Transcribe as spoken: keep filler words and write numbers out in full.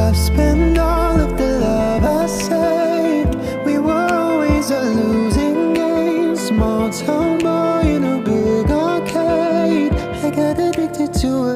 I've spent all of the love I saved. We were always a losing game. Small town boy in a big arcade. I got addicted to it.